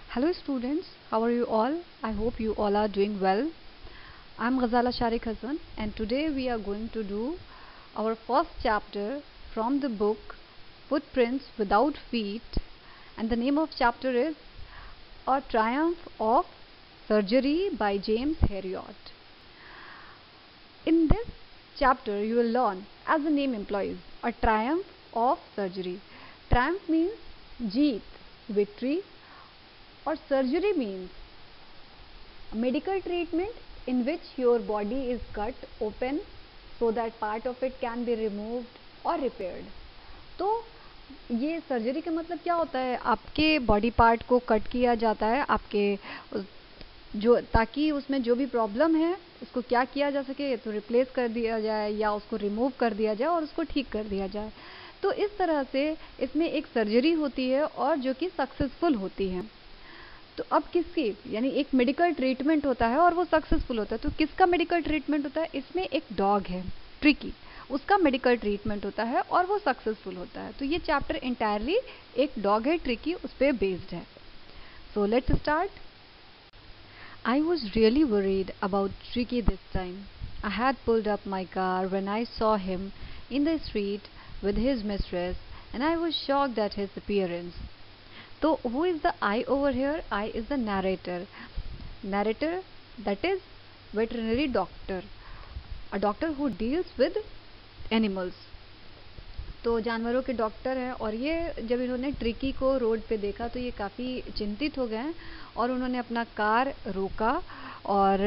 Hello students, how are you all? I hope you all are doing well. I'm Ghazala Sharik Hassan and today we are going to do our first chapter from the book Footprints Without Feet, and the name of chapter is A Triumph of Surgery by James Herriot. In this chapter you will learn, as the name implies, a triumph of surgery. Triumph means jeet, victory, or surgery means a medical treatment in which your body is cut open so that part of it can be removed or repaired. तो ये surgery का मतलब क्या होता है? आपके body part को cut किया जाता है, आपके जो ताकि उसमें जो भी प्रॉब्लम है उसको क्या किया जा सके, या तो रिप्लेस कर दिया जाए या उसको रिमूव कर दिया जाए और उसको ठीक कर दिया जाए. तो इस तरह से इसमें एक सर्जरी होती है और जो कि सक्सेसफुल होती है. तो अब किसकी, यानी एक मेडिकल ट्रीटमेंट होता है और वो सक्सेसफुल होता है. तो किसका मेडिकल ट्रीटमेंट होता है? इसमें एक डॉग है ट्रिकी, उसका मेडिकल ट्रीटमेंट होता है और वो सक्सेसफुल होता है. तो ये चैप्टर इंटायरली एक डॉग है ट्रिकी, उस पर बेस्ड है. So let's start. I was really worried about Tricky this time. I had pulled up my car when I saw him in the street with his mistress, and I was shocked at his appearance. So, who is the I over here? I is the narrator. Narrator, that is veterinary doctor, a doctor who deals with animals. तो जानवरों के doctor हैं. और ये जब इन्होंने tricky को road पे देखा तो ये काफ़ी चिंतित हो गए और उन्होंने अपना कार रोका. और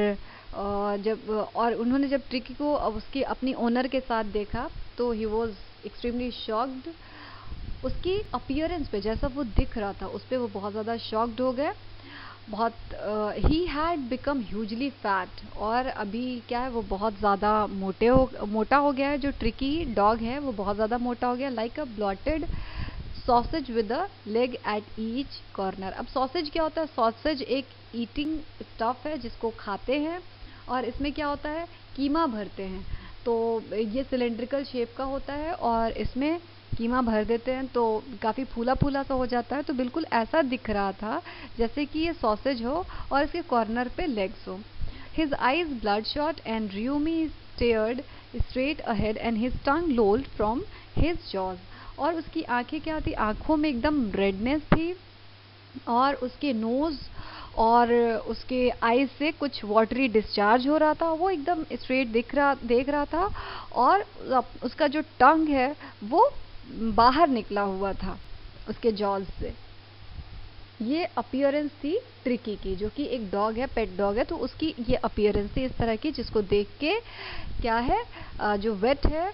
उन्होंने जब ट्रिकी को उसकी अपनी ओनर के साथ देखा तो ही वॉज एक्सट्रीमली शॉक्ड. उसकी अपीयरेंस पे, जैसा वो दिख रहा था उस पर वो बहुत ज़्यादा शॉक्ड हो गए. बहुत ही हैड बिकम ह्यूजली फैट, और अभी क्या है, वो बहुत ज़्यादा मोटा हो गया है. जो ट्रिकी डॉग है वो बहुत ज़्यादा मोटा हो गया, like a bloated sausage with a leg at each corner. अब सॉसेज क्या होता है? सॉसेज एक ईटिंग स्टफ है जिसको खाते हैं, और इसमें क्या होता है, कीमा भरते हैं. तो ये सिलेंड्रिकल शेप का होता है और इसमें कीमा भर देते हैं तो काफ़ी फूला फूला सा हो जाता है. तो बिल्कुल ऐसा दिख रहा था जैसे कि ये सॉसेज हो और इसके कॉर्नर पे लेग्स हो. His eyes bloodshot and Ryumi stared straight ahead and his tongue lolled from his jaws. और उसकी आंखें क्या थी? आंखों में एकदम रेडनेस थी और उसके नोज़ और उसके आईज से कुछ वाटरी डिस्चार्ज हो रहा था. वो एकदम स्ट्रेट देख रहा था और उसका जो टंग है वो बाहर निकला हुआ था उसके जॉज से. ये अपीयरेंस थी ट्रिकी की, जो कि एक डॉग है, पेट डॉग है. तो उसकी ये अपीयरेंस थी इस तरह की, जिसको देख के क्या है, जो वेट है,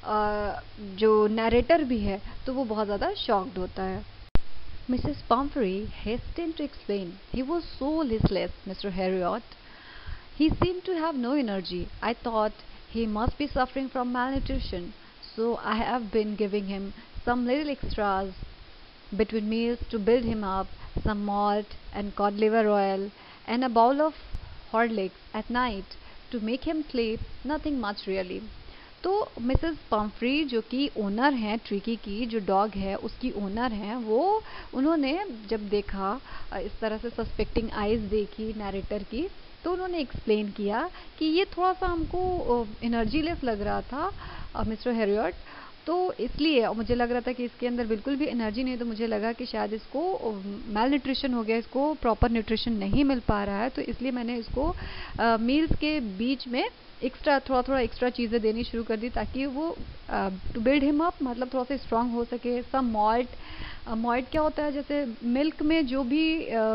जो नैरेटर भी है, तो वो बहुत ज़्यादा शॉक्ड होता है. Mrs. Pumphrey hastened to explain. He was so listless, Mr. Herriot. He seemed to have no energy. I thought he must be suffering from malnutrition, so I have been giving him some little extras between meals to build him up, some malt and cod liver oil, and a bowl of Horlicks at night to make him sleep. Nothing much really. तो Mrs Pumphrey जो कि owner हैं tricky की, जो dog है उसकी owner हैं, वो उन्होंने जब देखा, इस तरह से सस्पेक्टिंग आइज़ देखी नैरेटर की, तो उन्होंने एक्सप्लेन किया कि ये थोड़ा सा हमको एनर्जीलेस लग रहा था मिस्टर हेरियट. तो इसलिए मुझे लग रहा था कि इसके अंदर बिल्कुल भी एनर्जी नहीं, तो मुझे लगा कि शायद इसको मेल न्यूट्रिशन हो गया, इसको प्रॉपर न्यूट्रिशन नहीं मिल पा रहा है. तो इसलिए मैंने इसको मील्स के बीच में थोड़ा एक्स्ट्रा चीज़ें देनी शुरू कर दी, ताकि वो टू बिल्ड हिम अप, मतलब थोड़ा सा स्ट्रांग हो सके. सम मॉल्ट क्या होता है? जैसे मिल्क में जो भी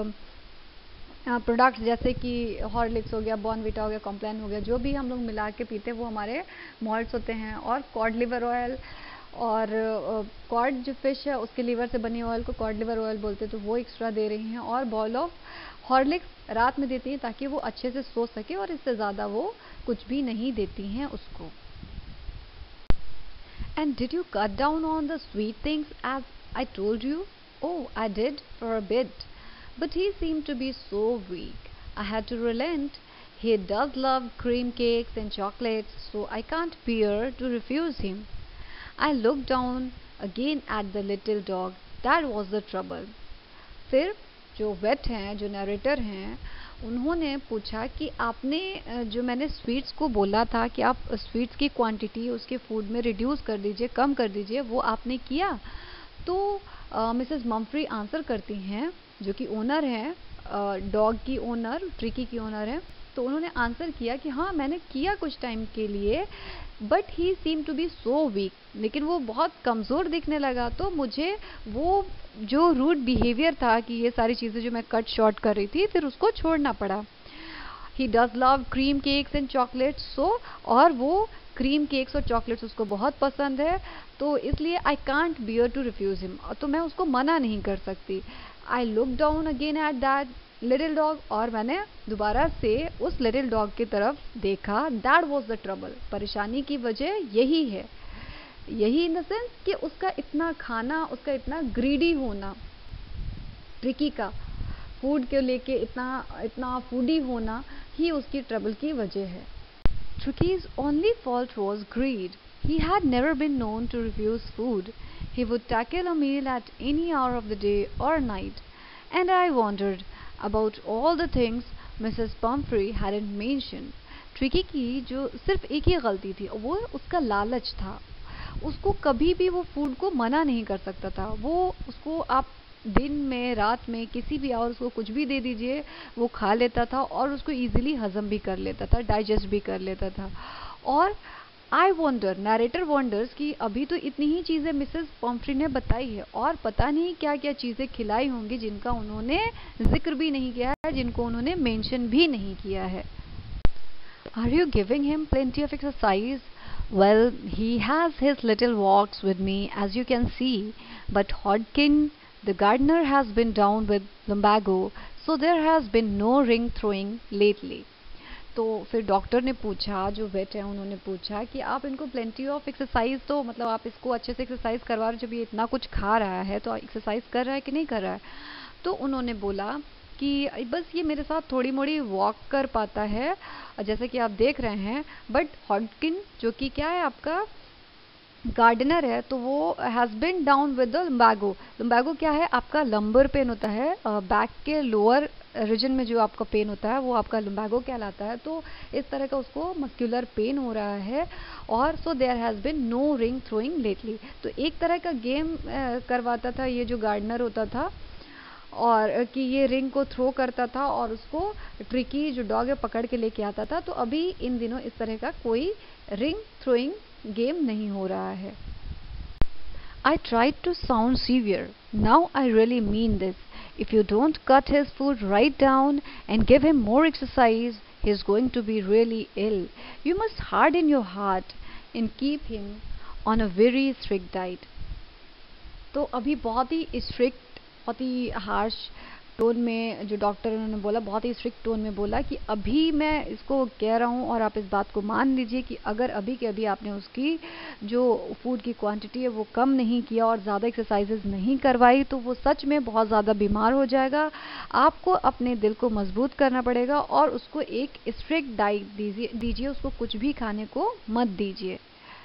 प्रोडक्ट्स, जैसे कि हॉर्लिक्स हो गया, बॉर्नविटा हो गया, कॉम्प्लान हो गया, जो भी हम लोग मिला के पीते हैं वो हमारे मॉल्ट्स होते हैं. और कॉड लिवर ऑयल, और कॉड जो फिश है उसके लीवर से बनी ऑयल को कॉड लिवर ऑयल बोलते हैं, तो वो एक्स्ट्रा दे रही हैं. और बॉल ऑफ हॉर्लिक्स रात में देती हैं ताकि वो अच्छे से सो सके, और इससे ज़्यादा वो कुछ भी नहीं देती हैं उसको. And did you cut down on the sweet things as I told you? Oh, I did for a bit. But he seemed to be so weak. I had to relent. He does love cream cakes and chocolates, so I can't bear to refuse him. I looked down again at the little dog. That was the trouble. फिर जो wait हैं, जो narrator हैं, उन्होंने पूछा कि आपने जो मैंने स्वीट्स को बोला था कि आप स्वीट्स की क्वांटिटी उसके फूड में रिड्यूस कर दीजिए, कम कर दीजिए, वो आपने किया? तो मिसेस मम्फ्री आंसर करती हैं, जो कि ओनर हैं, डॉग की ओनर, ट्रिकी की ओनर है। तो उन्होंने आंसर किया कि हाँ, मैंने किया कुछ टाइम के लिए, but he seem to be so weak, लेकिन वो बहुत कमज़ोर दिखने लगा। तो मुझे वो जो रूड बिहेवियर था कि ये सारी चीज़ें जो मैं कट शॉर्ट कर रही थी, फिर उसको छोड़ना पड़ा। He does love cream cakes and chocolates, so और वो क्रीम केक्स और चॉकलेट्स उसको बहुत पसंद है, तो इसलिए I can't bear to refuse him, तो मैं उसको मना नहीं कर सकती। I look down again at that little dog, और मैंने दोबारा से उस लिटिल डॉग की तरफ देखा। दैट वॉज द ट्रबल, परेशानी की वजह यही है, यही इन द सेंस कि उसका इतना खाना, उसका इतना ग्रीडी होना, ट्रिकी का फूड के लेके इतना इतना फूडी होना ही उसकी ट्रबल की वजह है। Tricky's only fault was greed. He had never been known to refuse food. He would tackle a meal at any hour of the day or night. And I wondered about all the things Mrs. Pumphrey hadn't mentioned. Tricky की जो सिर्फ एक ही गलती थी, वो उसका लालच था। उसको कभी भी वो फूड को मना नहीं कर सकता था। वो उसको आप दिन में, रात में, किसी भी आवर उसको कुछ भी दे दीजिए, वो खा लेता था और उसको इजीली हजम भी कर लेता था, डाइजेस्ट भी कर लेता था। और आई वंडर, नरेटर वंडर्स कि अभी तो इतनी ही चीज़ें मिसेस पम्फ्री ने बताई है, और पता नहीं क्या क्या चीज़ें खिलाई होंगी जिनका उन्होंने जिक्र भी नहीं किया है, जिनको उन्होंने मेंशन भी नहीं किया है। Are you giving him plenty of exercise? Well, he has his little walks with me, as you can see, but Hodkin, the gardener, has been down with lumbago, so there has been no ring throwing lately. तो फिर doctor ने पूछा, जो wait है उन्होंने पूछा कि आप इनको प्लेंटी ऑफ एक्सरसाइज, तो मतलब आप इसको अच्छे से एक्सरसाइज करवा रहे, जब ये इतना कुछ खा रहा है तो एक्सरसाइज कर रहा है कि नहीं कर रहा है? तो उन्होंने बोला कि बस ये मेरे साथ थोड़ी मोड़ी वॉक कर पाता है, जैसे कि आप देख रहे हैं, बट हॉडकिन जो कि क्या है, आपका गार्डनर है, तो वो has been down with the lumbago. Lumbago क्या है? आपका लंबर पेन होता है, बैक के लोअर रीजन में जो आपका पेन होता है वो आपका लम्बागो कहलाता है। तो इस तरह का उसको मस्कुलर पेन हो रहा है, और so there has been no ring throwing lately. तो एक तरह का गेम करवाता था ये जो गार्डनर होता था, और कि ये रिंग को थ्रो करता था और उसको ट्रिकी जो डॉग है पकड़ के लेके आता था। तो अभी इन दिनों इस तरह का कोई रिंग थ्रोइंग गेम नहीं हो रहा है। I tried to sound severe. Now I really mean this. If you don't cut his food right down and give him more exercise, he's going to be really ill. You must harden your heart and keep him on a very strict diet. तो अभी बहुत ही strict, बहुत ही harsh tone में जो doctor उन्होंने बोला, बहुत ही strict tone में बोला कि अभी मैं इसको कह रहा हूँ और आप इस बात को मान लीजिए कि अगर अभी के अभी आपने उसकी जो फूड की क्वांटिटी है वो कम नहीं किया और ज़्यादा एक्सरसाइजेज नहीं करवाई, तो वो सच में बहुत ज़्यादा बीमार हो जाएगा। आपको अपने दिल को मजबूत करना पड़ेगा और उसको एक स्ट्रिक्ट डाइट दीजिए, उसको कुछ भी खाने को मत दीजिए।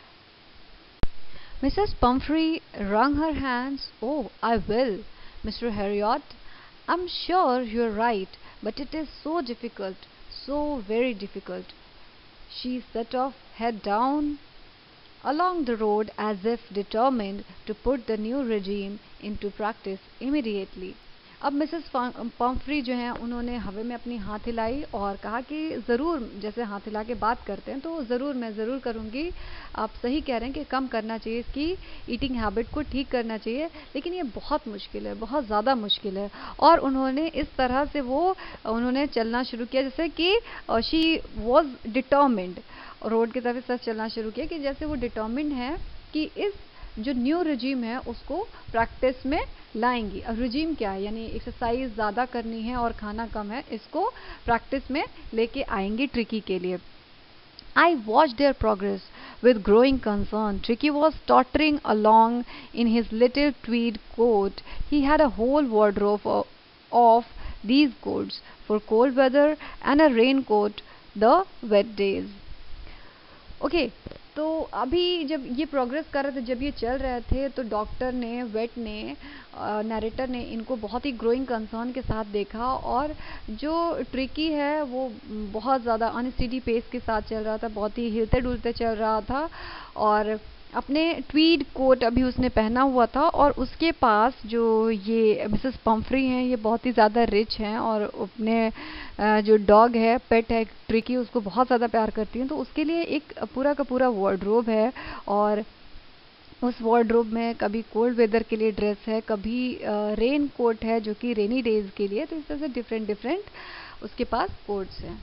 Mrs. Pumphrey wrung her hands. Oh, I will, Mr. Heriot. I'm sure you're right, but it is so difficult, so very difficult. She set off, head down, along the road as if determined to put the new regime into practice immediately. अब Mrs Pumphrey जो हैं उन्होंने हवा में अपनी हाथ हिलाई और कहा कि ज़रूर, जैसे हाथ हिला के बात करते हैं, तो ज़रूर मैं ज़रूर करूँगी। आप सही कह रहे हैं कि कम करना चाहिए, इसकी ईटिंग हैबिट को ठीक करना चाहिए, लेकिन ये बहुत मुश्किल है, बहुत ज़्यादा मुश्किल है। और उन्होंने इस तरह से उन्होंने चलना शुरू किया जैसे कि शी वॉज डिटर्मिन्ड, रोड की तरफ से चलना शुरू किया कि जैसे वो डिटर्मिन्ड है कि इस जो न्यू रिजीम है उसको प्रैक्टिस में लाएंगी। अब रिजीम क्या है? यानी एक्सरसाइज ज़्यादा करनी है और खाना कम है, इसको प्रैक्टिस में लेके आएंगी ट्रिकी के लिए। I watched their progress with growing concern. Tricky was tottering along in his little tweed coat. He had a whole wardrobe of these coats for cold weather and a raincoat the wet days. Okay, तो अभी जब ये progress कर रहे थे, जब ये चल रहे थे, तो डॉक्टर ने, वेट ने, नरेटर ने इनको बहुत ही ग्रोइंग कंसर्न के साथ देखा, और जो ट्रिकी है वो बहुत ज़्यादा अनस्टेडी पेस के साथ चल रहा था, बहुत ही हिलते डुलते चल रहा था, और अपने ट्वीड कोट अभी उसने पहना हुआ था, और उसके पास जो ये मिसेस पम्फ्री हैं, ये बहुत ही ज़्यादा रिच हैं, और अपने जो डॉग है, पेट है ट्रिकी, उसको बहुत ज़्यादा प्यार करती हैं, तो उसके लिए एक पूरा का पूरा वार्डरोब है, और उस वार्डरोब में कभी कोल्ड वेदर के लिए ड्रेस है, कभी रेन कोट है जो कि रेनी डेज के लिए, तो इस तरह से डिफरेंट डिफरेंट उसके पास कोट्स हैं.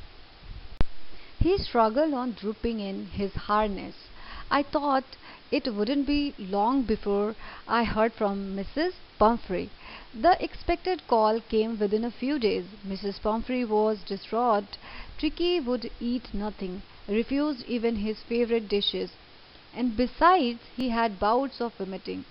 He struggled on drooping in his harness. I thought it wouldn't be long before I heard from Mrs. Pumphrey. The expected call came within a few days. Mrs. Pumphrey was distraught. Tricky would eat nothing, refused even his favorite dishes, and besides, he had bouts of vomiting.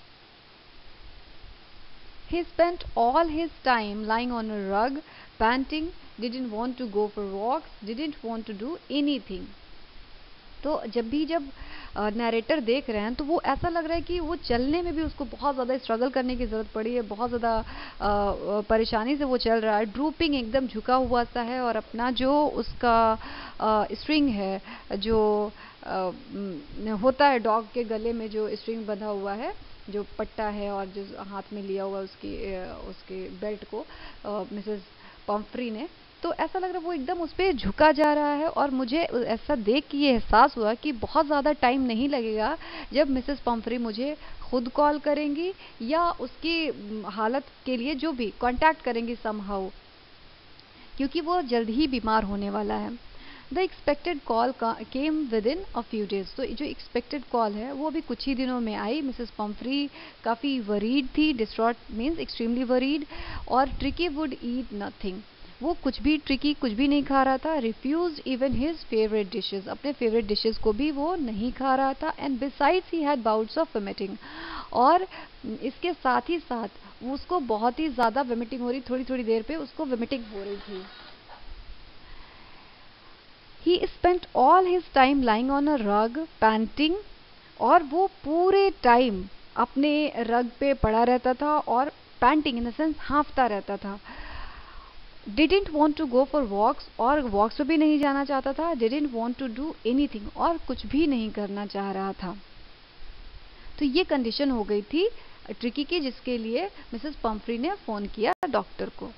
He spent all his time lying on a rug, panting, didn't want to go for walks, didn't want to do anything. तो जब narrator देख रहे हैं तो वो ऐसा लग रहा है कि वो चलने में भी उसको बहुत ज़्यादा स्ट्रगल करने की ज़रूरत पड़ी है, बहुत ज़्यादा परेशानी से वो चल रहा है, ड्रूपिंग एकदम झुका हुआ सा है, और अपना जो उसका स्ट्रिंग है, जो होता है डॉग के गले में जो स्ट्रिंग बंधा हुआ है, जो पट्टा है, और जो हाथ में लिया हुआ उसके बेल्ट को मिसेस पम्फ्री ने, तो ऐसा लग रहा है वो एकदम उस पर झुका जा रहा है. और मुझे ऐसा देख के ये एहसास हुआ कि बहुत ज़्यादा टाइम नहीं लगेगा जब मिसेस पम्फ्री मुझे खुद कॉल करेंगी, या उसकी हालत के लिए जो भी कांटेक्ट करेंगी समहाउ, क्योंकि वो जल्द ही बीमार होने वाला है. The expected call came within a few days. तो जो एक्सपेक्टेड कॉल है वो अभी कुछ ही दिनों में आई. मिसेस पम्फ्री काफ़ी वरीड थी, डिस्ट्रॉट मीन्स एक्सट्रीमली वरीड, और ट्रिकी वुड ईट नथिंग. वो ट्रिकी कुछ भी नहीं खा रहा था. Refuse even his favourite dishes, अपने फेवरेट डिशेज को भी वो नहीं खा रहा था. And besides he had bouts of vomiting, और इसके साथ ही साथ उसको बहुत ही ज़्यादा वोमिटिंग हो रही, थोड़ी थोड़ी देर पे उसको वोमिटिंग हो रही थी. He spent all his time lying on a rug, panting, और वो पूरे टाइम अपने रग पे पड़ा रहता था और पैंटिंग इन द सेंस हाँफता रहता था. Didn't want to go for walks, और वॉक्स पे भी नहीं जाना चाहता था. Didn't want to do anything, और कुछ भी नहीं करना चाह रहा था. तो ये कंडीशन हो गई थी ट्रिकी की, जिसके लिए मिसेस पम्फ्री ने फ़ोन किया डॉक्टर को.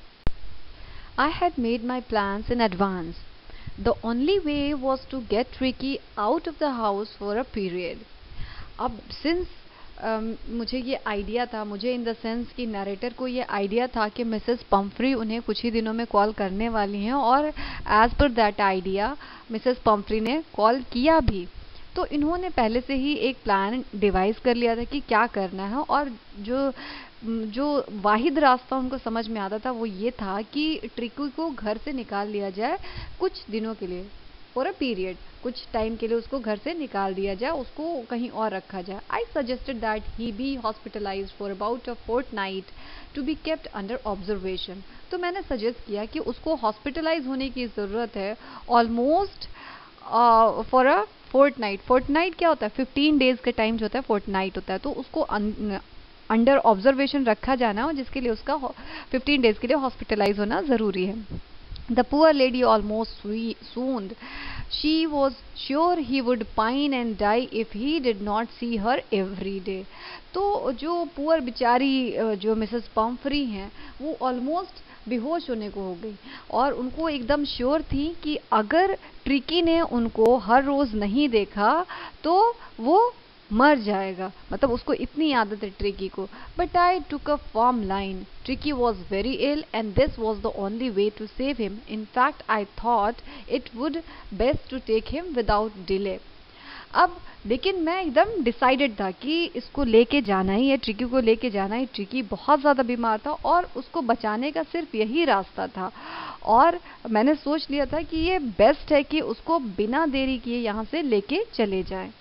I had made my plans in advance. The only way was to get Tricky out of the house for a period. अब since मुझे ये आइडिया था, मुझे इन द सेंस कि नरेटर को ये आइडिया था कि मिसेस पम्फ्री उन्हें कुछ ही दिनों में कॉल करने वाली हैं, और as per that idea Mrs Pumphrey ने कॉल किया भी. तो इन्होंने पहले से ही एक प्लान डिवाइस कर लिया था कि क्या करना है, और जो वाहिद रास्ता उनको समझ में आता था वो ये था कि ट्रिकी को घर से निकाल लिया जाए कुछ दिनों के लिए, फॉर अ पीरियड, कुछ टाइम के लिए उसको घर से निकाल दिया जाए, उसको कहीं और रखा जाए. I suggested that he be hospitalised for about a fortnight to be kept under observation. तो मैंने सजेस्ट किया कि उसको हॉस्पिटलाइज होने की ज़रूरत है ऑलमोस्ट फॉर अ फोर्टनाइट क्या होता है, 15 डेज का टाइम जो होता है फोर्टनाइट होता है. तो उसको अंडर ऑब्जर्वेशन रखा जाना, और जिसके लिए उसका 15 डेज के लिए हॉस्पिटलाइज होना ज़रूरी है. The poor lady almost swooned. She was sure he would pine and die if he did not see her every day. तो जो पुअर बेचारी जो मिसेस पम्फ्री हैं वो ऑलमोस्ट बेहोश होने को हो गई, और उनको एकदम श्योर थी कि अगर ट्रिकी ने उनको हर रोज़ नहीं देखा तो वो मर जाएगा, मतलब उसको इतनी आदत है ट्रिकी को. But I took a firm line. Tricky was very ill and this was the only way to save him. In fact I thought it would best to take him without delay. अब लेकिन मैं एकदम decided था कि इसको लेके जाना ही है, ट्रिकी को लेके जाना ही. ट्रिकी बहुत ज़्यादा बीमार था और उसको बचाने का सिर्फ यही रास्ता था, और मैंने सोच लिया था कि ये बेस्ट है कि उसको बिना देरी किए यहाँ से लेके चले जाएं.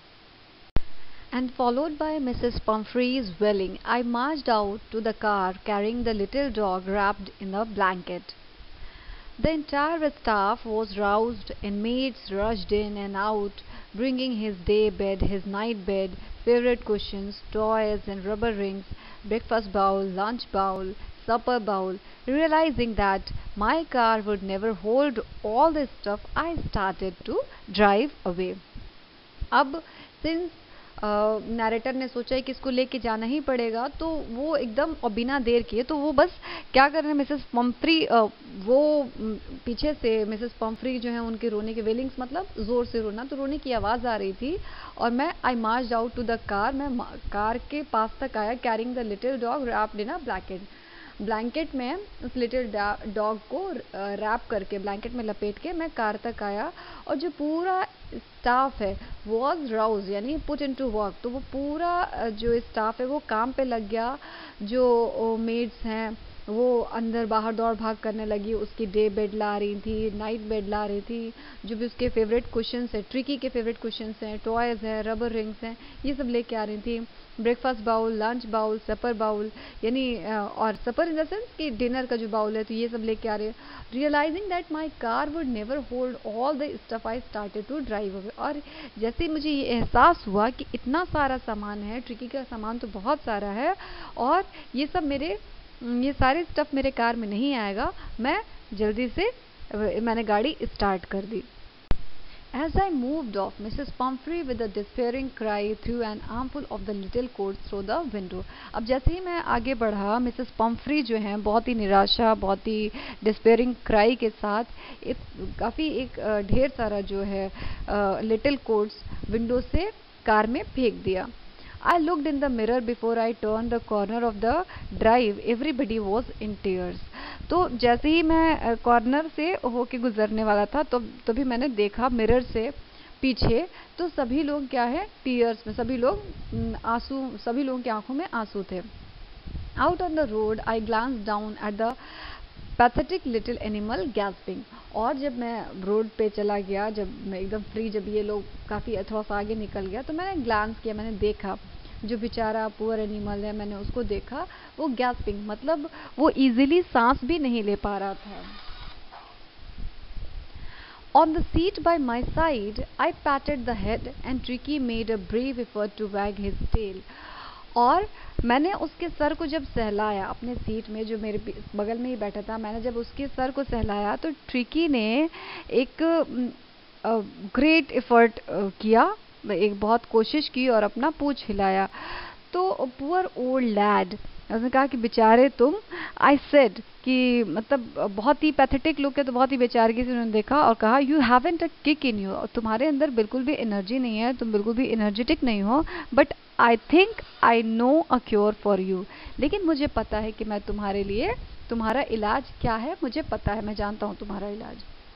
And followed by Mrs. Pumphrey's wailing, I marched out to the car carrying the little dog wrapped in a blanket. The entire staff was roused and maids rushed in and out, bringing his day bed, his night bed, favorite cushions, toys and rubber rings, breakfast bowl, lunch bowl, supper bowl. Realizing that my car would never hold all this stuff, I started to drive away. अब since narrator ने सोचा है कि इसको लेके जाना ही पड़ेगा, तो वो एकदम और बिना देर किए तो वो बस क्या कर रहे हैं, मिसेस पम्फ्री वो पीछे से मिसेस पम्फ्री जो है उनके रोने के वेलिंग्स, मतलब ज़ोर से रोना, तो रोने की आवाज़ आ रही थी। और मैं I marched out to the car, मैं कार के पास तक आया, carrying the little dog wrapped in a blanket में उस लिटिल डॉग को रैप करके ब्लैंकेट में लपेट के मैं कार तक आया। और जो पूरा स्टाफ है वॉज राउज यानी पुट इन टू वर्क, तो वो पूरा जो स्टाफ है वो काम पे लग गया। जो मेड्स हैं वो अंदर बाहर दौड़ भाग करने लगी, उसकी डे बेड ला रही थी, नाइट बेड ला रही थी, जो भी उसके फेवरेट कुशन्स हैं, ट्रिकी के फेवरेट कुशन्स हैं, टॉयज़ हैं, रबर रिंग्स हैं, ये सब लेके आ रही थी। Breakfast bowl, lunch bowl, supper bowl, यानी और सपर इन द सेंस कि डिनर का जो बाउल है, तो ये सब लेके आ रहे हैं। Realising that my car would never hold all the stuff, I started to drive away. और जैसे मुझे ये एहसास हुआ कि इतना सारा सामान है, ट्रिकी का सामान तो बहुत सारा है, और ये सारे स्टफ मेरे कार में नहीं आएगा, मैं जल्दी से मैंने गाड़ी स्टार्ट कर दी। As I moved off, Mrs. Pumphrey with a despairing cry threw an armful of the little coats through the window. अब जैसे ही मैं आगे बढ़ा, मिसेस पम्फ्री जो हैं बहुत ही निराशा, बहुत ही डिस्पेयरिंग क्राई के साथ काफ़ी एक ढेर सारा जो है लिटिल कोट्स विंडो से कार में फेंक दिया। I looked in the mirror before I turned the corner of the drive. Everybody was in tears. तो जैसे ही मैं कॉर्नर से होके गुजरने वाला था, तो तभी मैंने देखा मिरर से पीछे, तो सभी लोग क्या है, टीयर्स में, सभी लोगों की आंखों में आंसू थे। Out on the road, I glanced down at the pathetic little animal gasping. और जब मैं रोड पे चला गया, जब मैं एकदम फ्री, जब ये लोग काफ़ी थोड़ा सा आगे निकल गया, तो मैंने ग्लांस किया, मैंने देखा जो बेचारा पुअर एनिमल है, मैंने उसको देखा, वो गैस्पिंग मतलब वो इजीली सांस भी नहीं ले पा रहा था। On the seat by my side, I patted the head and Tricky made a brave effort to wag his tail. और मैंने उसके सर को जब सहलाया, अपने सीट में जो मेरे बगल में ही बैठा था, मैंने जब उसके सर को सहलाया, तो ट्रिकी ने एक ग्रेट एफर्ट किया, एक बहुत कोशिश की और अपना पूंछ हिलाया। तो पुअर ओल्ड लैड, उसने कहा कि बेचारे तुम, आई सेड कि मतलब बहुत ही पैथेटिक लुक है, तो बहुत ही बेचारगी से उन्होंने देखा और कहा, you haven't a kick in you, तुम्हारे अंदर बिल्कुल भी एनर्जी नहीं है, तुम बिल्कुल भी एनर्जेटिक नहीं हो, but I think I know a cure for you, लेकिन मुझे पता है कि मैं तुम्हारे लिए, तुम्हारा इलाज क्या है मुझे पता है, मैं जानता हूँ तुम्हारा इलाज।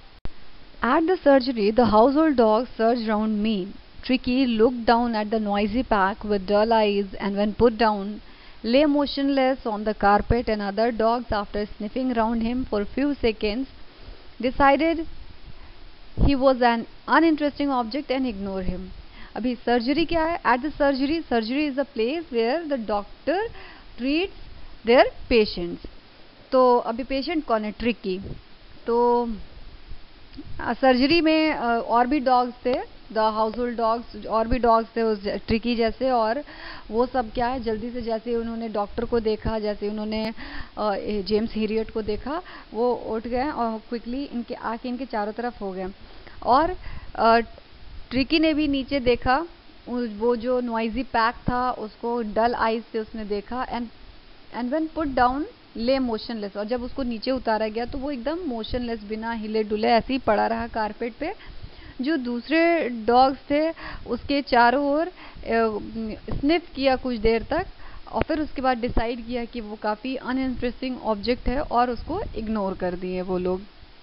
At the surgery, the household dogs surged round me. Tricky looked down at the noisy pack with dull eyes and when put down, lay motionless on the carpet, and other dogs, after sniffing round him for a few seconds, decided he was an uninteresting object and ignore him. अभी surgery क्या है? At the surgery is a place where the doctor treats their patients. तो अभी patient कौन है? Tricky. तो surgery में और भी डॉग्स थे, द हाउसहोल्ड डॉग्स, और भी डॉग्स थे उस ट्रिकी जैसे, और वो सब क्या है, जल्दी से जैसे उन्होंने डॉक्टर को देखा, जैसे उन्होंने जेम्स हीरियट को देखा, वो उठ गए और क्विकली इनके आके इनके चारों तरफ हो गए। और ट्रिकी ने भी नीचे देखा, वो जो नॉइजी पैक था उसको डल आइज से उसने देखा, and when put down lay motionless, और जब उसको नीचे उतारा गया तो वो एकदम मोशनलेस, बिना हिले डुले ऐसे ही पड़ा रहा कारपेट पे। जो दूसरे डॉग्स थे उसके चारों ओर स्निफ किया कुछ देर तक, और फिर उसके बाद डिसाइड किया कि वो काफ़ी अनइंटरेस्टिंग ऑब्जेक्ट है और उसको इग्नोर कर दिए वो लोग।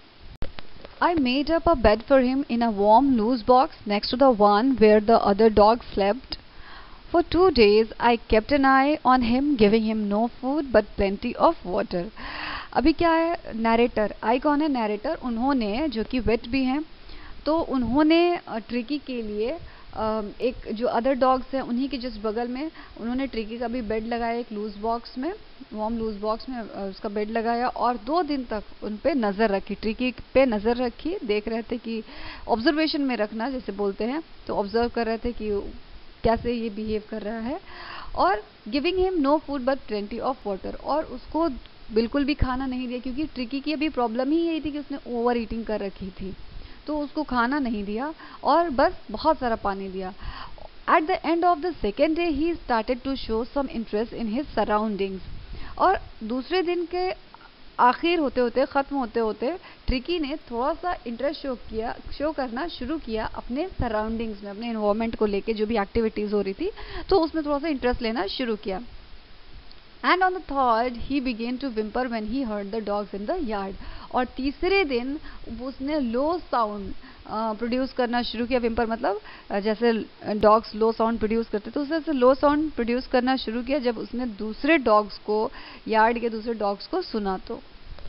I made up a bed for him in a warm loose box next to the one where the other dogs slept. For 2 days I kept an eye on him, giving him no food but plenty of water. अभी क्या है, narrator, आई कौन है? Narrator. उन्होंने, जो कि wait भी हैं, तो उन्होंने ट्रिकी के लिए एक जो अदर डॉग्स हैं उन्हीं के जस्ट बगल में उन्होंने ट्रिकी का भी बेड लगाया, एक लूज बॉक्स में, वार्म लूज बॉक्स में उसका बेड लगाया और 2 दिन तक उन पे नज़र रखी, ट्रिकी पे नज़र रखी, देख रहे थे कि ऑब्जर्वेशन में रखना जैसे बोलते हैं, तो ऑब्जर्व कर रहे थे कि कैसे ये बिहेव कर रहा है। और giving him no food but plenty of water, और उसको बिल्कुल भी खाना नहीं दिया क्योंकि ट्रिकी की अभी प्रॉब्लम ही यही थी कि उसने ओवर ईटिंग कर रखी थी, तो उसको खाना नहीं दिया और बस बहुत सारा पानी दिया। At the end of the second day he started to show some interest in his surroundings, और दूसरे दिन के आखिर होते होते, ख़त्म होते होते ट्रिकी ने थोड़ा सा इंटरेस्ट शो करना शुरू किया अपने सराउंडिंग्स में, अपने इन्वायरमेंट को लेके जो भी एक्टिविटीज़ हो रही थी, तो उसमें थोड़ा सा इंटरेस्ट लेना शुरू किया। And on the third he began to whimper when he heard the dogs in the yard, और तीसरे दिन उसने लो साउंड प्रोड्यूस करना शुरू किया। विम्पर मतलब जैसे डॉग्स लो साउंड प्रोड्यूस करते, तो उसने लो साउंड प्रोड्यूस करना शुरू किया जब उसने दूसरे डॉग्स को, यार्ड के दूसरे डॉग्स को सुना। तो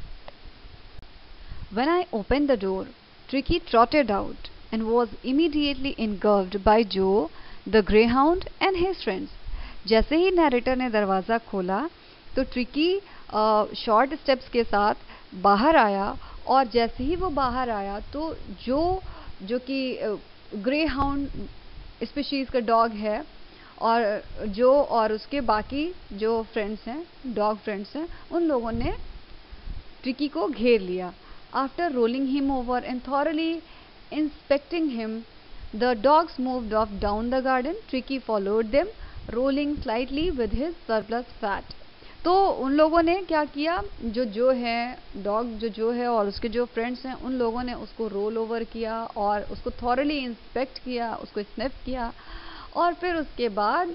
When I opened the door, Tricky trotted out and was immediately engulfed by Joe, the greyhound and his friends. जैसे ही नैरेटर ने दरवाज़ा खोला तो ट्रिकी शॉर्ट स्टेप्स के साथ बाहर आया, और जैसे ही वो बाहर आया तो जो कि ग्रे हाउंड स्पीशीज़ का डॉग है, और जो और उसके बाकी जो फ्रेंड्स हैं, डॉग फ्रेंड्स हैं, उन लोगों ने ट्रिकी को घेर लिया। After rolling him over and thoroughly inspecting him, the dogs moved off down the garden. Tricky followed them, rolling slightly with his surplus fat. तो उन लोगों ने क्या किया, जो है डॉग जो है और उसके जो फ्रेंड्स हैं, उन लोगों ने उसको रोल ओवर किया और उसको थॉरली इंस्पेक्ट किया, उसको स्निफ किया, और फिर उसके बाद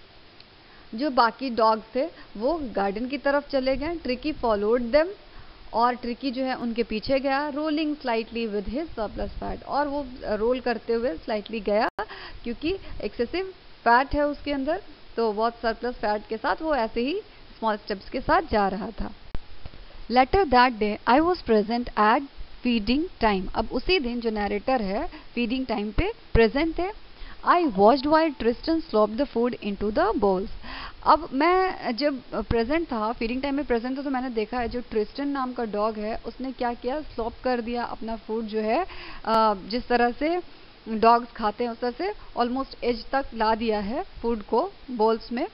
जो बाकी डॉग्स थे वो गार्डन की तरफ चले गए। ट्रिकी फॉलोड देम, और ट्रिकी जो है उनके पीछे गया, rolling slightly with his surplus fat, और वो रोल करते हुए स्लाइटली गया क्योंकि एक्सेसिव फैट है उसके अंदर, तो बहुत सरप्लस फैट के साथ वो ऐसे ही स्मॉल स्टेप्स के साथ जा रहा था। Later that day I was present at feeding time, अब उसी दिन जो नैरेटर है फीडिंग टाइम पे प्रेजेंट है। I watched while Tristan slop the food into the bowls, अब मैं जब प्रेजेंट था, फीडिंग टाइम में प्रेजेंट था, तो मैंने देखा है जो ट्रिस्टन नाम का डॉग है उसने क्या किया, स्लॉप कर दिया अपना फूड जो है, जिस तरह से डॉग्स खाते हैं उस तरह से ऑलमोस्ट एज तक ला दिया है फूड को बोल्स में।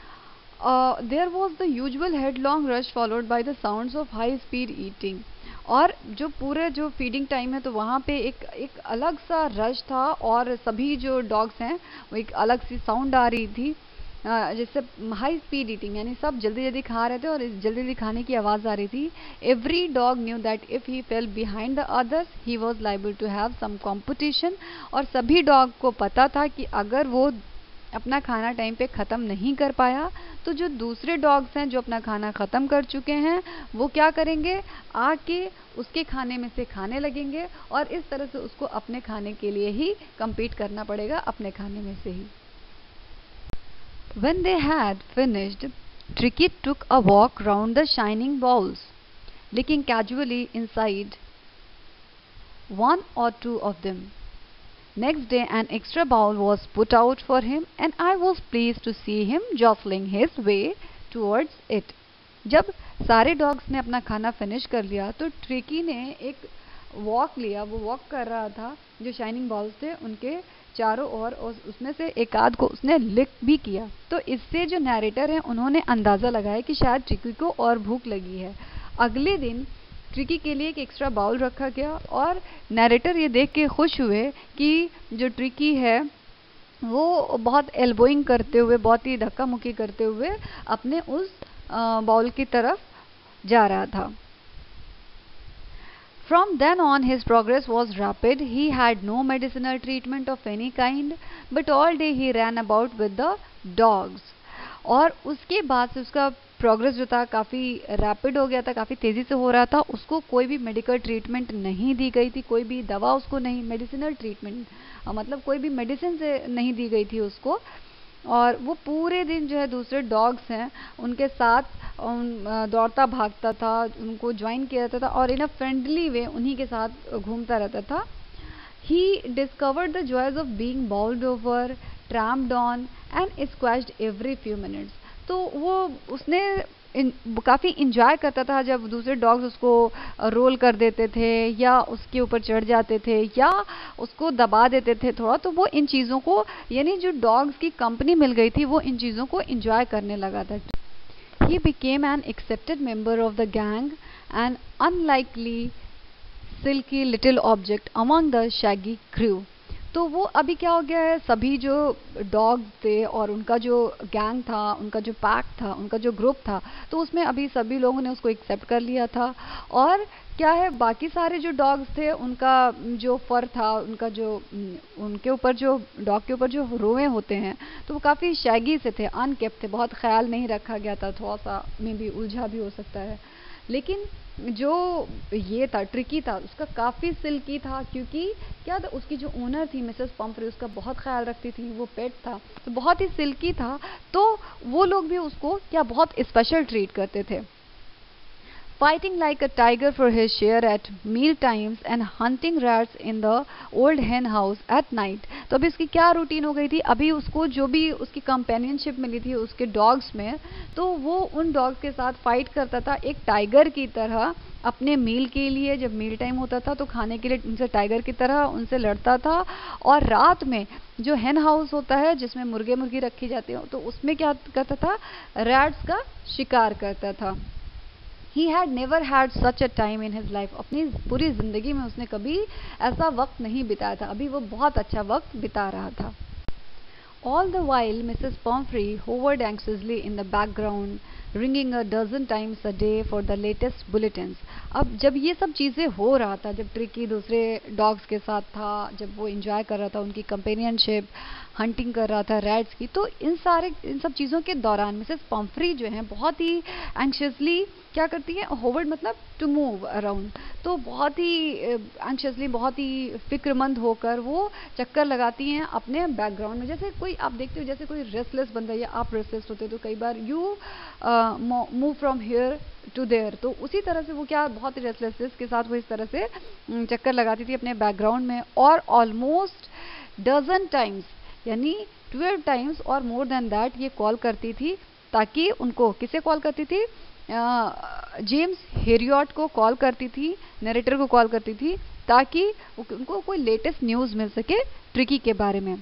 There was the usual headlong rush followed by the sounds of high speed eating, और जो पूरे जो फीडिंग टाइम है तो वहाँ पे एक अलग सा रश था, और सभी जो डॉग्स हैं वो एक अलग सी साउंड आ रही थी, जिससे हाई स्पीड ईटिंग, यानी सब जल्दी जल्दी खा रहे थे और जल्दी जल्दी खाने की आवाज़ आ रही थी। Every dog knew that if he fell behind the others he was liable to have some competition, और सभी डॉग को पता था कि अगर वो अपना खाना टाइम पे ख़त्म नहीं कर पाया तो जो दूसरे डॉग्स हैं जो अपना खाना ख़त्म कर चुके हैं वो क्या करेंगे, आके उसके खाने में से खाने लगेंगे, और इस तरह से उसको अपने खाने के लिए ही compete करना पड़ेगा, अपने खाने में से ही। When they had finished, Tricky took a walk round the shining bowls, looking casually inside one or two of them. Next day an extra bowl was put out for him and I was pleased to see him jostling his way towards it. जब सारे dogs ने अपना खाना finish कर लिया तो tricky ने एक वॉक लिया, वो वॉक कर रहा था जो शाइनिंग बॉल्स थे उनके चारों ओर, और उसमें से एक आध को उसने लिक भी किया। तो इससे जो नैरेटर हैं उन्होंने अंदाज़ा लगाया कि शायद ट्रिकी को और भूख लगी है। अगले दिन ट्रिकी के लिए एक एक्स्ट्रा बाउल रखा गया और नैरेटर ये देख के खुश हुए कि जो ट्रिकी है वो बहुत एल्बोइंग करते हुए, बहुत ही धक्का मुक्की करते हुए अपने उस बाउल की तरफ जा रहा था। From then on his progress was rapid. He had no medicinal treatment of any kind, but all day he ran about with the dogs. और उसके बाद से उसका प्रोग्रेस जो था काफ़ी रैपिड हो गया था, काफ़ी तेज़ी से हो रहा था। उसको कोई भी मेडिकल ट्रीटमेंट नहीं दी गई थी, कोई भी दवा उसको नहीं, मेडिसिनल ट्रीटमेंट मतलब कोई भी मेडिसिन से नहीं दी गई थी उसको। और वो पूरे दिन जो है दूसरे डॉग्स हैं उनके साथ दौड़ता भागता था, उनको ज्वाइन किया जाता था और इन अ फ्रेंडली वे उन्हीं के साथ घूमता रहता था। He discovered the joys of being bowled over, tramped on and squashed every few minutes. तो वो उसने काफ़ी इंजॉय करता था जब दूसरे डॉग्स उसको रोल कर देते थे या उसके ऊपर चढ़ जाते थे या उसको दबा देते थे थोड़ा, तो वो इन चीज़ों को, यानी जो डॉग्स की कंपनी मिल गई थी, वो इन चीज़ों को इंजॉय करने लगा था. He became an accepted member of the gang, an unlikely silky little object among the shaggy crew. तो वो अभी क्या हो गया है, सभी जो डॉग्स थे और उनका जो गैंग था, उनका जो पैक था, उनका जो ग्रुप था, तो उसमें अभी सभी लोगों ने उसको एक्सेप्ट कर लिया था. और क्या है, बाकी सारे जो डॉग्स थे उनका जो फर था, उनका जो उनके ऊपर जो डॉग के ऊपर जो रोए होते हैं, तो वो काफ़ी शैगी से थे, अनकेप्ट थे, बहुत ख्याल नहीं रखा गया था, थोड़ा सा में भी उलझा भी हो सकता है. लेकिन जो ये था ट्रिकी था, उसका काफ़ी सिल्की था, क्योंकि क्या था, उसकी जो ओनर थी मिसेस पम्फ्री, उसका बहुत ख्याल रखती थी, वो पेट था तो बहुत ही सिल्की था. तो वो लोग भी उसको क्या बहुत स्पेशल ट्रीट करते थे. Fighting like a tiger for his share at meal times and hunting rats in the old hen house at night. तो अभी उसकी क्या रूटीन हो गई थी, अभी उसको जो भी उसकी कंपेनियनशिप मिली थी उसके डॉग्स में, तो वो उन डॉग्स के साथ फाइट करता था एक टाइगर की तरह अपने मील के लिए. जब मील टाइम होता था तो खाने के लिए उनसे टाइगर की तरह उनसे लड़ता था. और रात में जो हेन हाउस होता है जिसमें मुर्गे मुर्गी रखी जाती हो, तो उसमें क्या करता था, रैट्स का शिकार करता था. He had never had such a time in his life. अपनी पूरी ज़िंदगी में उसने कभी ऐसा वक्त नहीं बिताया था. अभी वो बहुत अच्छा वक्त बिता रहा था. All the while, Mrs. Pomfrey hovered anxiously in the background, ringing a dozen times a day for the latest bulletins. अब जब ये सब चीज़ें हो रहा था, जब ट्रिकी दूसरे डॉग्स के साथ था, जब वो एंजॉय कर रहा था उनकी कंपेनियनशिप, हंटिंग कर रहा था रैट्स की, तो इन सब चीज़ों के दौरान मिसेस पम्फ्री जो है बहुत ही एंक्शियसली क्या करती है, होवर्ड मतलब टू मूव अराउंड, तो बहुत ही एंक्शियसली, बहुत ही फिक्रमंद होकर वो चक्कर लगाती हैं अपने बैकग्राउंड में. जैसे कोई आप देखते हो, जैसे कोई रेस्टलेस बंदा या आप रेस्टलेस होते हो तो कई बार you move from here to there, तो उसी तरह से वो क्या बहुत ही रेस्टलेस के साथ वो इस तरह से चक्कर लगाती थी अपने बैकग्राउंड में. और ऑलमोस्ट डजन टाइम्स, यानी 12 टाइम्स और मोर देन दैट ये कॉल करती थी, ताकि उनको, किसे कॉल करती थी, जेम्स हेरियट को कॉल करती थी, नरेटर को कॉल करती थी, ताकि उनको कोई लेटेस्ट न्यूज़ मिल सके ट्रिकी के बारे में.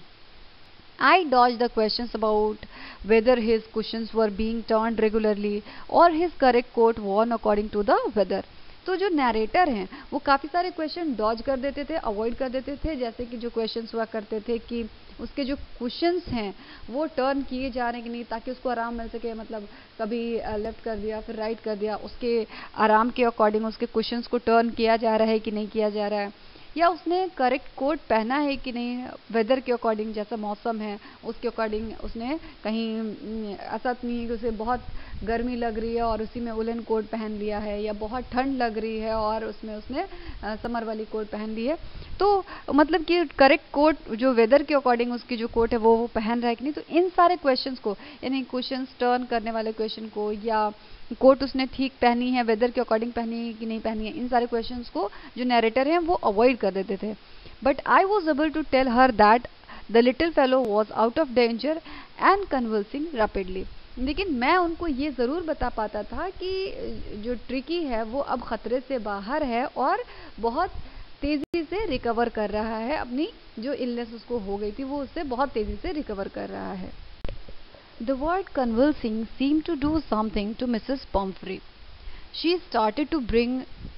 I dodged the questions about whether his cushions were being turned regularly or his correct coat worn according to the weather. तो जो नरेटर हैं वो काफ़ी सारे क्वेश्चन डॉज कर देते थे, अवॉइड कर देते थे. जैसे कि जो क्वेश्चंस हुआ करते थे कि उसके जो कुशन्स हैं वो टर्न किए जा रहे हैं कि नहीं, ताकि उसको आराम मिल सके, मतलब कभी लेफ्ट कर दिया फिर राइट कर दिया, उसके आराम के अकॉर्डिंग उसके कुशन्स को टर्न किया जा रहा है कि नहीं किया जा रहा है, या उसने करेक्ट कोट पहना है कि नहीं, वेदर के अकॉर्डिंग, जैसा मौसम है उसके अकॉर्डिंग उसने कहीं ऐसा नहीं है कि उसे बहुत गर्मी लग रही है और उसी में वुलन कोट पहन लिया है, या बहुत ठंड लग रही है और उसमें उसने समर वाली कोट पहन ली है. तो मतलब कि करेक्ट कोट जो वेदर के अकॉर्डिंग उसकी जो कोट है वो पहन रहा है कि नहीं. तो इन सारे क्वेश्चंस को, यानी क्वेश्चंस टर्न करने वाले क्वेश्चन को, या कोट उसने ठीक पहनी है, वेदर के अकॉर्डिंग पहनी है कि नहीं पहनी है, इन सारे क्वेश्चंस को जो नरेटर हैं वो अवॉइड कर देते थे. But I was able to tell her that the little fellow was out of danger and conversing rapidly. लेकिन मैं उनको ये ज़रूर बता पाता था कि जो ट्रिकी है वो अब ख़तरे से बाहर है और बहुत तेज़ी से रिकवर कर रहा है, अपनी जो इलनेस उसको हो गई थी वो उससे बहुत तेज़ी से रिकवर कर रहा है. The word convulsing seemed to do something to Mrs. Pomfrey. She started to bring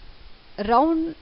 round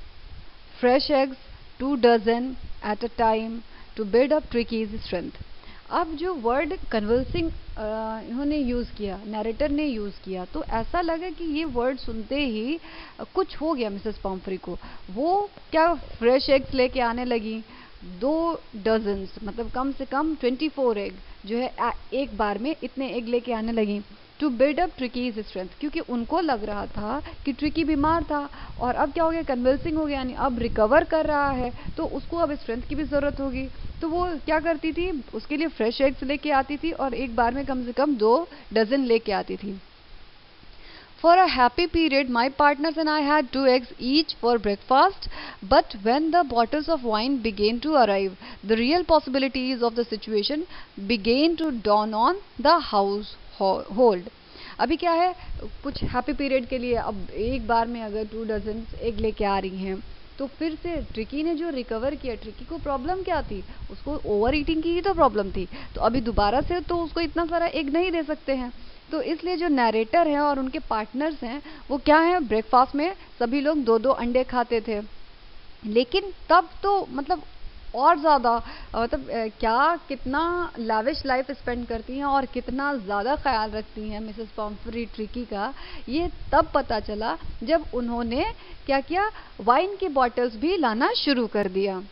fresh eggs, 2 dozen at a time, to build up Tricky's strength. अब जो वर्ड कन्वर्सिंग इन्होंने यूज़ किया, नरेटर ने use किया, तो ऐसा लगा कि ये वर्ड सुनते ही कुछ हो गया मिसेस पम्फ्री को. वो क्या फ्रेश एग्स लेके आने लगी, 2 डजन्स, मतलब कम से कम 24 एग जो है एक बार में इतने एग लेके आने लगी. To build up Tricky's strength, क्योंकि उनको लग रहा था कि ट्रिकी बीमार था और अब क्या हो गया, कन्वल्सिंग हो गया, यानी अब रिकवर कर रहा है, तो उसको अब स्ट्रेंथ की भी ज़रूरत होगी. तो वो क्या करती थी, उसके लिए फ्रेश एग्स लेके आती थी और एक बार में कम से कम 2 डजन लेके आती थी. For a happy period, my partners and I had 2 eggs each for breakfast, but when the bottles of wine began to arrive, the real possibilities of the situation began to dawn on the household. अभी क्या है, कुछ happy period के लिए अब एक बार में अगर 2 डजन एग लेके आ रही हैं, तो फिर से ट्रिकी ने जो रिकवर किया, ट्रिकी को प्रॉब्लम क्या थी, उसको ओवर ईटिंग की ही तो प्रॉब्लम थी, तो अभी दोबारा से तो उसको इतना सारा एग नहीं दे सकते हैं। तो इसलिए जो नैरेटर हैं और उनके पार्टनर्स हैं, वो क्या है, ब्रेकफास्ट में सभी लोग 2-2 अंडे खाते थे, लेकिन तब तो मतलब और ज़्यादा मतलब क्या कितना लाविश लाइफ स्पेंड करती हैं और कितना ज़्यादा ख्याल रखती हैं मिसेस पम्फ्री ट्रिकी का, ये तब पता चला जब उन्होंने क्या किया, वाइन की बॉटल्स भी लाना शुरू कर दिया।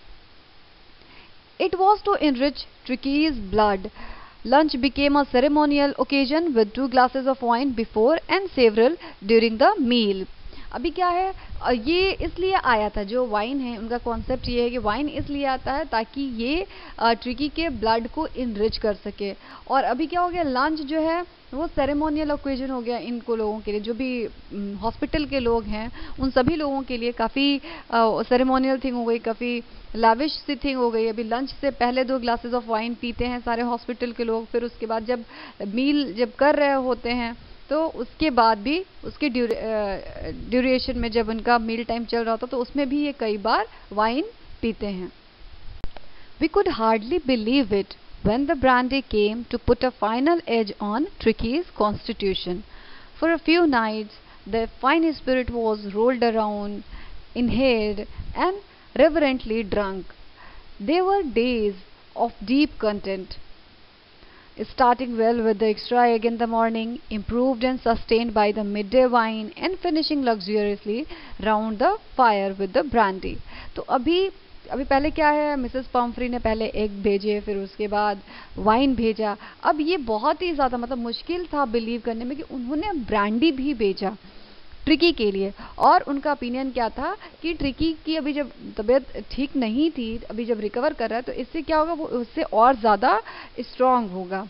It was to enrich Tricky's blood. Lunch became a ceremonial occasion with 2 glasses of wine before and several during the meal. अभी क्या है, ये इसलिए आया था, जो वाइन है उनका कॉन्सेप्ट ये है कि वाइन इसलिए आता है ताकि ये ट्रिकी के ब्लड को इनरिच कर सके। और अभी क्या हो गया, लंच जो है वो सेरेमोनियल ओकेजन हो गया इनको लोगों के लिए, जो भी हॉस्पिटल के लोग हैं उन सभी लोगों के लिए काफ़ी सेरेमोनियल थिंग हो गई, काफ़ी लाविश सी थिंग हो गई। अभी लंच से पहले 2 ग्लासेस ऑफ वाइन पीते हैं सारे हॉस्पिटल के लोग, फिर उसके बाद जब मील जब कर रहे होते हैं तो उसके बाद भी उसके ड्यूरेशन में जब उनका मील टाइम चल रहा होता तो उसमें भी ये कई बार वाइन पीते हैं। We could hardly believe it when the brandy came to put a final edge on Tricky's constitution. For a few nights, the fine spirit was rolled around, inhaled, and reverently drunk. They were days of deep content. Starting well with the extra egg in the morning, improved and sustained by the midday wine, and finishing luxuriously round the fire with the brandy. तो अभी पहले क्या है, Mrs Pumphrey ने पहले egg भेजे, फिर उसके बाद वाइन भेजा। अब ये बहुत ही ज़्यादा मतलब मुश्किल था बिलीव करने में कि उन्होंने ब्रांडी भी भेजा ट्रिकी के लिए। और उनका ओपिनियन क्या था कि ट्रिकी की अभी जब तबीयत ठीक नहीं थी, अभी जब रिकवर कर रहा है तो इससे क्या होगा, वो उससे और ज़्यादा स्ट्रांग होगा।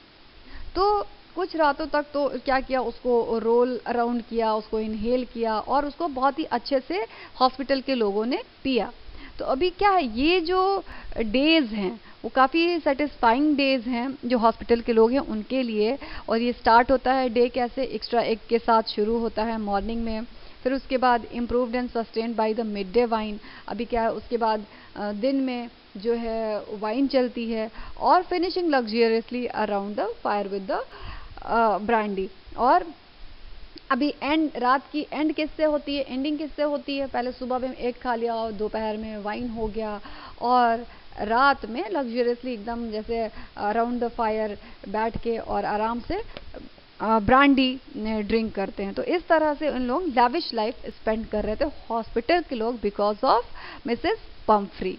तो कुछ रातों तक तो क्या किया, उसको रोल अराउंड किया, उसको इनहेल किया और उसको बहुत ही अच्छे से हॉस्पिटल के लोगों ने पिया। तो अभी क्या है, ये जो डेज़ हैं वो काफ़ी सेटिस्फाइंग डेज़ हैं जो हॉस्पिटल के लोग हैं उनके लिए। और ये स्टार्ट होता है डे कैसे, एक्स्ट्रा एग के साथ शुरू होता है मॉर्निंग में, फिर उसके बाद improved and sustained by the midday wine. अभी क्या है, उसके बाद दिन में जो है वाइन चलती है और finishing luxuriously around the fire with the brandy. और अभी रात की एंड किससे होती है, एंडिंग किससे होती है, पहले सुबह में एग खा लिया और दोपहर में वाइन हो गया और रात में लग्जरियसली एकदम जैसे अराउंड द फायर बैठ के और आराम से ब्रांडी ड्रिंक करते हैं। तो इस तरह से उन लोग लैविश लाइफ स्पेंड कर रहे थे हॉस्पिटल के लोग because of Mrs Pumphrey.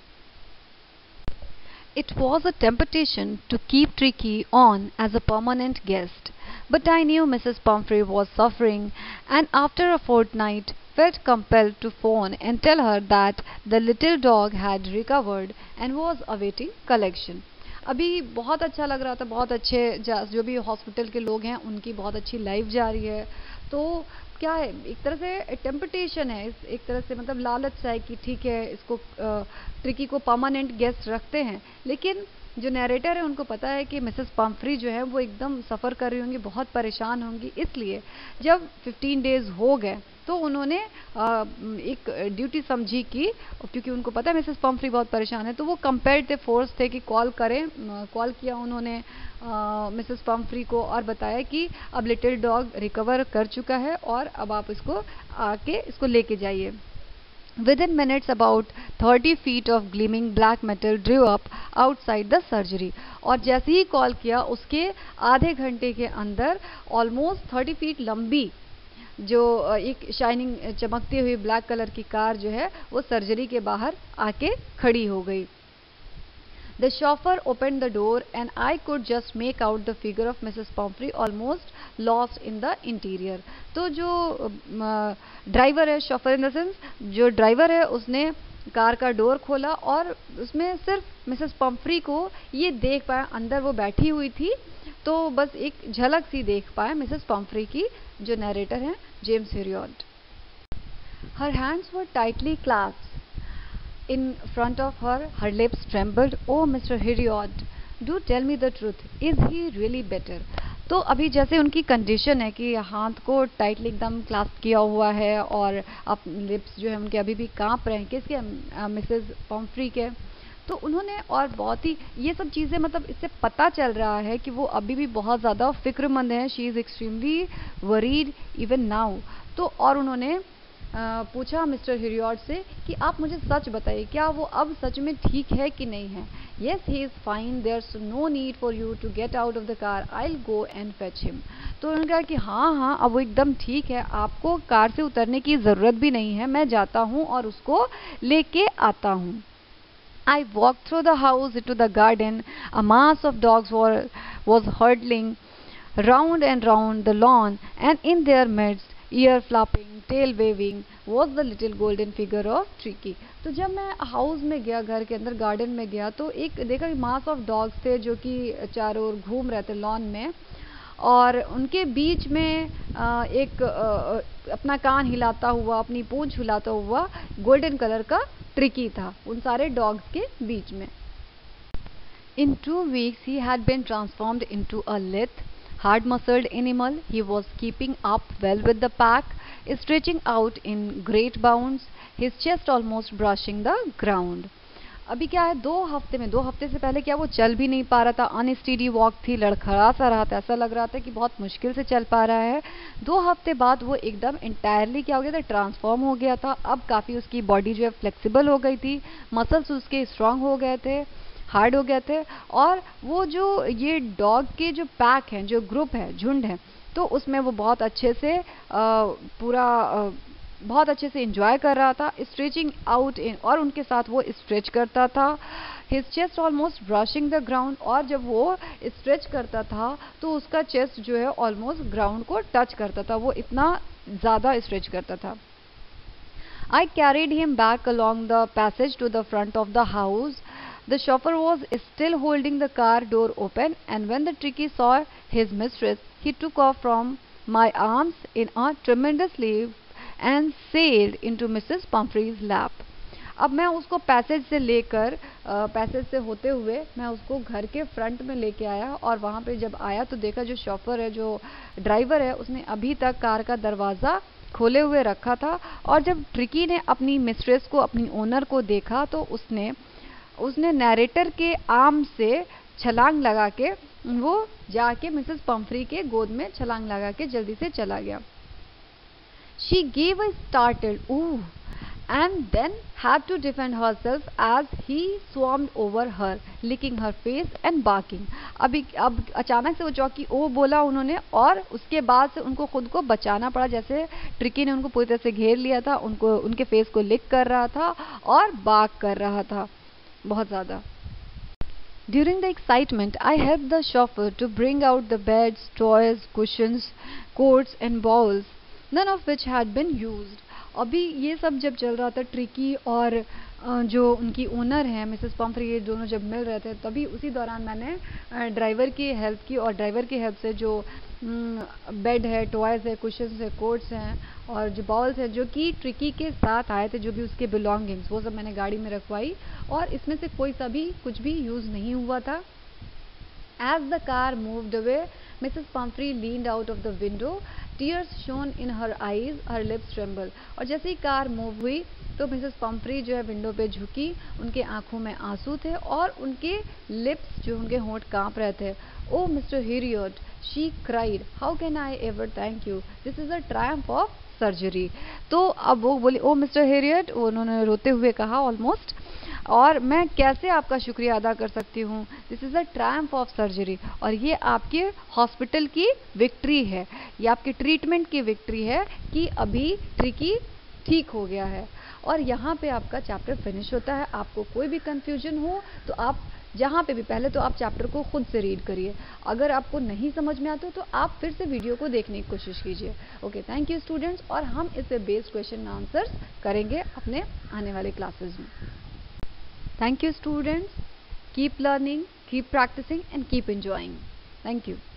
It was a temptation to keep Tricky on as a permanent guest, but I knew Mrs. Pumphrey was suffering, and after a fortnight felt compelled to phone and tell her that the little dog had recovered and was awaiting collection. अभी बहुत अच्छा लग रहा था, बहुत अच्छे जो भी हॉस्पिटल के लोग हैं उनकी बहुत अच्छी लाइफ जा रही है। तो क्या है, एक तरह से टेम्पटेशन है, एक तरह से मतलब लालच सा है कि ठीक है इसको ट्रिकी को परमानेंट गेस्ट रखते हैं। लेकिन जो नैरेटर है उनको पता है कि मिसेस पम्फ्री जो है वो एकदम सफ़र कर रही होंगी, बहुत परेशान होंगी, इसलिए जब 15 डेज़ हो गए तो उन्होंने एक ड्यूटी समझी कि क्योंकि उनको पता है मिसेस पम्फ्री बहुत परेशान है, तो वो कंपेल्ड थे, फोर्स थे कि कॉल किया उन्होंने मिसेस पम्फ्री को और बताया कि अब लिटिल डॉग रिकवर कर चुका है और अब आप इसको आके इसको लेके जाइए। Within minutes, about 30 feet of gleaming black metal drew up outside the surgery. और जैसे ही कॉल किया उसके आधे घंटे के अंदर ऑलमोस्ट 30 फीट लंबी जो एक शाइनिंग चमकती हुई ब्लैक कलर की कार जो है वो सर्जरी के बाहर आके खड़ी हो गई। The chauffeur opened the door and I could just make out the figure of Mrs. Pumphrey almost lost in the interior. तो जो ड्राइवर है, chauffeur in the sense जो ड्राइवर है उसने कार का डोर खोला और उसमें सिर्फ मिसेस पम्फ्री को ये देख पाया, अंदर वो बैठी हुई थी तो बस एक झलक सी देख पाया मिसेस पम्फ्री की, जो नरेटर हैं James Herriot. Her hands were tightly clasped in front of her. Her lips trembled. Oh, Mr. Herriot, do tell me the truth. Is he really better? तो अभी जैसे उनकी कंडीशन है कि हाथ को टाइटली एकदम क्लास्प किया हुआ है और अब लिप्स जो है उनके अभी भी कांप रहे हैं, किसके, मिसेस पम्फ्री के। तो उन्होंने, और बहुत ही ये सब चीज़ें, मतलब इससे पता चल रहा है कि वो अभी भी बहुत ज़्यादा फिक्रमंद हैं। She is extremely worried even now. तो और उन्होंने पूछा मिस्टर हिरियॉट से कि आप मुझे सच बताइए, क्या वो अब सच में ठीक है कि नहीं है। Yes, he is fine, there's no need for you to get out of the car, I will go and fetch him. तो उन्होंने कहा कि हाँ हाँ, अब वो एकदम ठीक है, आपको कार से उतरने की ज़रूरत भी नहीं है, मैं जाता हूँ और उसको लेके आता हूँ। I walked through the house into the garden. A mass of dogs was hurtling round and round the lawn, and in their midst, ear flapping, tail waving, was the little golden figure of Tricky. तो जब मैं house में गया, घर के अंदर garden में गया, तो एक देखा कि मास ऑफ डॉग्स थे जो कि चारों ओर घूम रहे थे लॉन में, और उनके बीच में एक अपना कान हिलाता हुआ, अपनी पूंछ हिलाता हुआ गोल्डन कलर का ट्रिकी था उन सारे डॉग्स के बीच में। In 2 weeks he had been transformed into a lithe, hard-muscled animal. He was keeping up well with the pack, stretching out in great bounds, his chest almost brushing the ground. अभी क्या है, 2 हफ्ते से पहले क्या वो चल भी नहीं पा रहा था, अनस्टीडी वॉक थी, लड़खड़ा सा रहा था, ऐसा लग रहा था कि बहुत मुश्किल से चल पा रहा है। 2 हफ्ते बाद वो एकदम इंटायरली क्या हो गया था, ट्रांसफॉर्म हो गया था। अब काफ़ी उसकी बॉडी जो है फ्लेक्सिबल हो गई थी, मसल्स उसके स्ट्रांग हो गए थे, हार्ड हो गए थे, और वो जो ये डॉग के जो पैक हैं, जो ग्रुप है, झुंड है, तो उसमें वो बहुत अच्छे से बहुत अच्छे से एंजॉय कर रहा था, स्ट्रेचिंग आउट इन, और उनके साथ वो स्ट्रेच करता था, his chest almost brushing the ground, और जब वो स्ट्रेच करता था तो उसका चेस्ट जो है ऑलमोस्ट ग्राउंड को टच करता था, वो इतना ज़्यादा स्ट्रेच करता था। I carried him back along the passage to the front of the house. The chauffeur was still holding the car door open, and when the Tricky saw his mistress, he took off from my arms in a tremendous leap and sailed into Mrs. Pumphrey's lap. अब मैं उसको passage से होते हुए मैं उसको घर के फ्रंट में लेके आया, और वहाँ पे जब आया तो देखा जो शॉफर है, जो ड्राइवर है, उसने अभी तक कार का दरवाज़ा खोले हुए रखा था। और जब ट्रिकी ने अपनी मिस्ट्रेस को, अपनी ओनर को देखा, तो उसने नैरेटर के आर्म से छलांग लगा के वो जाके मिसेस पम्फ्री के गोद में छलांग लगा के जल्दी से चला गया। She gave a startled ooh and then had to defend herself as he swarmed over her, licking her face and barking. अब अचानक से वो चौकी ओ बोला उन्होंने, और उसके बाद से उनको खुद को बचाना पड़ा, जैसे ट्रिकी ने उनको पूरी तरह से घेर लिया था, उनके फेस को लिक कर रहा था और बार्क कर रहा था बहुत ज़्यादा। During the excitement, I helped the chauffeur to bring out the beds, toys, cushions, coats and bowls, none of which had been used. अभी ये सब जब चल रहा था, ट्रिकी और जो उनकी ओनर हैं मिसेस पम्फ्री, ये दोनों जब मिल रहे थे, तभी उसी दौरान मैंने ड्राइवर की हेल्प की, और ड्राइवर की हेल्प से जो बेड है, टॉयज़ है, कुशन्स है, कोट्स हैं और जो बॉल्स हैं, जो कि ट्रिकी के साथ आए थे, जो भी उसके बिलोंगिंग्स, वो सब मैंने गाड़ी में रखवाई, और इसमें से कोई सा भी कुछ भी यूज़ नहीं हुआ था। As the car moved away, Mrs. Pumphrey leaned out of the window. Tears shone in her eyes, her lips trembled. और जैसे ही कार मूव हुई तो मिसेस पम्फ्री जो है विंडो पे झुकी, उनके आंखों में आंसू थे और उनके लिप्स, जो उनके होंठ कांप रहे थे। Oh, Mr. Herriot, she cried, how can I ever thank you? This is a triumph of surgery. तो अब वो बोली, ओ मिस्टर हेरियट, उन्होंने रोते हुए कहा ऑलमोस्ट, और मैं कैसे आपका शुक्रिया अदा कर सकती हूँ, this is a triumph of surgery, और ये आपके हॉस्पिटल की विक्ट्री है, ये आपके ट्रीटमेंट की विक्ट्री है कि अभी ट्रिकी ठीक हो गया है। और यहाँ पे आपका चैप्टर फिनिश होता है। आपको कोई भी कन्फ्यूजन हो तो आप जहाँ पे भी, पहले तो आप चैप्टर को खुद से रीड करिए, अगर आपको नहीं समझ में आता तो आप फिर से वीडियो को देखने की कोशिश कीजिए। ओके, थैंक यू स्टूडेंट्स, और हम इस पे बेस्ड क्वेश्चन आंसर्स करेंगे अपने आने वाले क्लासेस में। Thank you students, keep learning, keep practicing and keep enjoying. Thank you.